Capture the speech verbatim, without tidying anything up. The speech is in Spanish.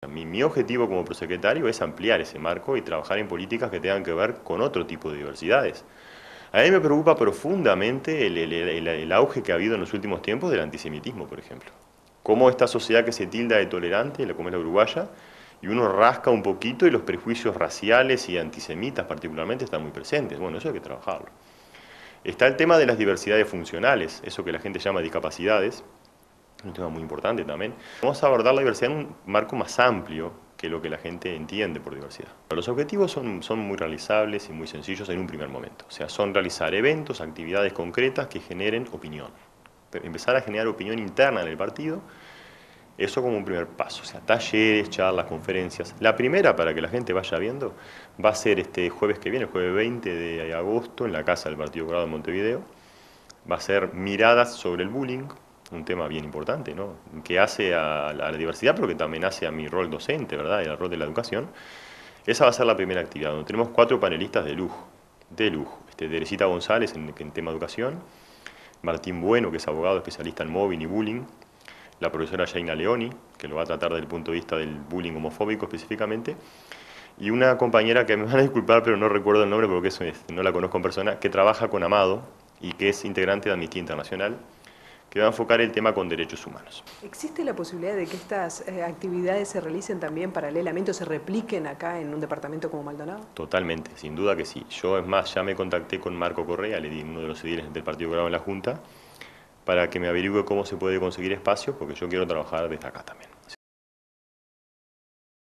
mi, mi objetivo como prosecretario es ampliar ese marco y trabajar en políticas que tengan que ver con otro tipo de diversidades. A mí me preocupa profundamente el, el, el, el auge que ha habido en los últimos tiempos del antisemitismo, por ejemplo. Cómo esta sociedad que se tilda de tolerante, la como es la uruguaya, y uno rasca un poquito y los prejuicios raciales y antisemitas particularmente están muy presentes. Bueno, eso hay que trabajarlo. Está el tema de las diversidades funcionales, eso que la gente llama discapacidades, un tema muy importante también. Vamos a abordar la diversidad en un marco más amplio que lo que la gente entiende por diversidad. Los objetivos son, son muy realizables y muy sencillos en un primer momento. O sea, son realizar eventos, actividades concretas que generen opinión. Empezar a generar opinión interna en el partido, eso como un primer paso. O sea, talleres, charlas, conferencias. La primera, para que la gente vaya viendo, va a ser este jueves que viene, el jueves veinte de agosto, en la Casa del Partido Colorado de Montevideo. Va a ser miradas sobre el bullying, un tema bien importante, ¿no? Que hace a la, a la diversidad, pero que también hace a mi rol docente, ¿verdad? Y al rol de la educación. Esa va a ser la primera actividad, donde tenemos cuatro panelistas de lujo, de lujo. Este, Teresita González en, en tema educación, Martín Bueno, que es abogado especialista en mobbing y bullying, la profesora Jaina Leoni, que lo va a tratar desde el punto de vista del bullying homofóbico específicamente, y una compañera que me van a disculpar, pero no recuerdo el nombre porque eso es, no la conozco en persona, que trabaja con Amado y que es integrante de Amnistía Internacional, que va a enfocar el tema con derechos humanos. ¿Existe la posibilidad de que estas eh, actividades se realicen también paralelamente o se repliquen acá en un departamento como Maldonado? Totalmente, sin duda que sí. Yo, es más, ya me contacté con Marco Correa, le di uno de los ediles del Partido Colorado en la Junta, para que me averigüe cómo se puede conseguir espacio, porque yo quiero trabajar desde acá también.